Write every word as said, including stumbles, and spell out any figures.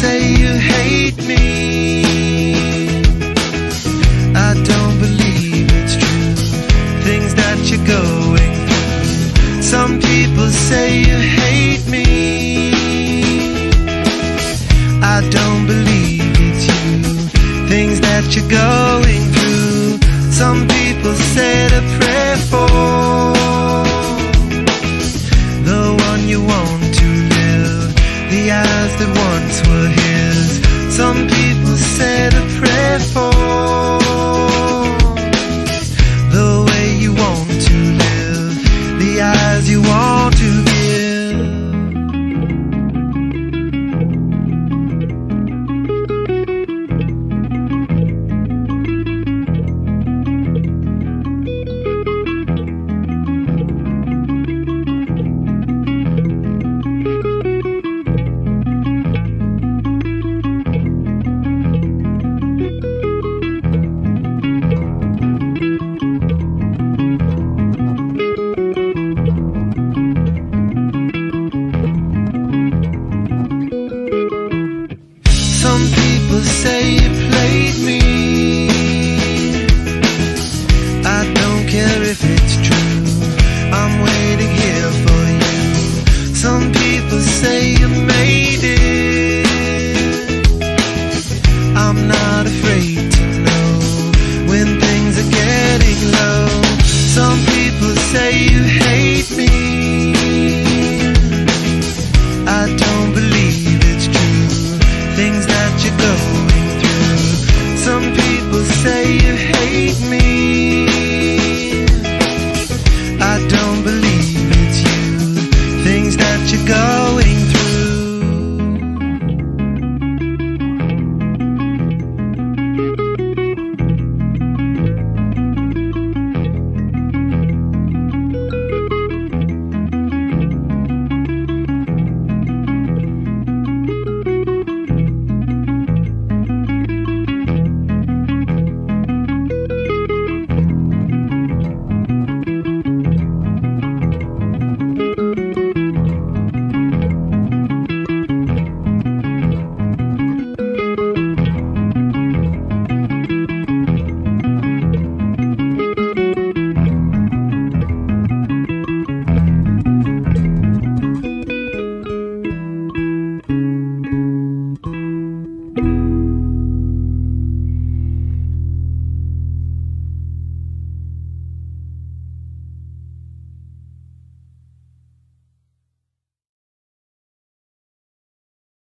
say you hate me. I don't believe it's true, things that you're going through. Some people say you hate me. I don't believe it's you, things that you're going through. Some people said a prayer for the one you want to live, the eyes that once were his. Some people said a prayer for